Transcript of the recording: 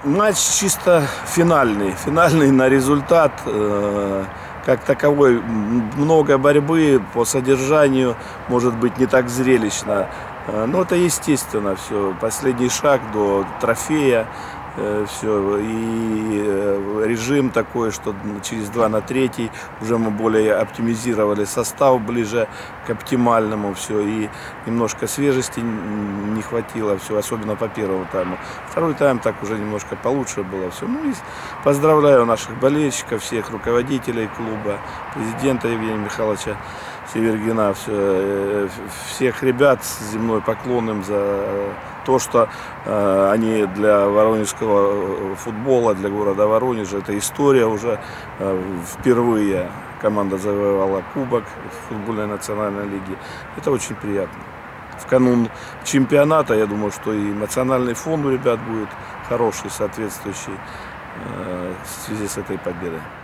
Матч чисто финальный на результат. Как таковой много борьбы по содержанию, может быть не так зрелищно. Но это естественно все. Последний шаг до трофея. Все. И режим такой, что через 2/3 уже мы более оптимизировали состав ближе к оптимальному. Все. И немножко свежести не хватило, все, особенно по первому тайму. Второй тайм так уже немножко получше было. Все. Ну и поздравляю наших болельщиков, всех руководителей клуба, президента Евгения Михайловича Севергина, всех ребят с земной поклон им за то, что они для воронежского футбола, для города Воронежа, это история уже. Впервые команда завоевала кубок в футбольной национальной лиге. Это очень приятно. В канун чемпионата, я думаю, что и эмоциональный фон у ребят будет хороший, соответствующий в связи с этой победой.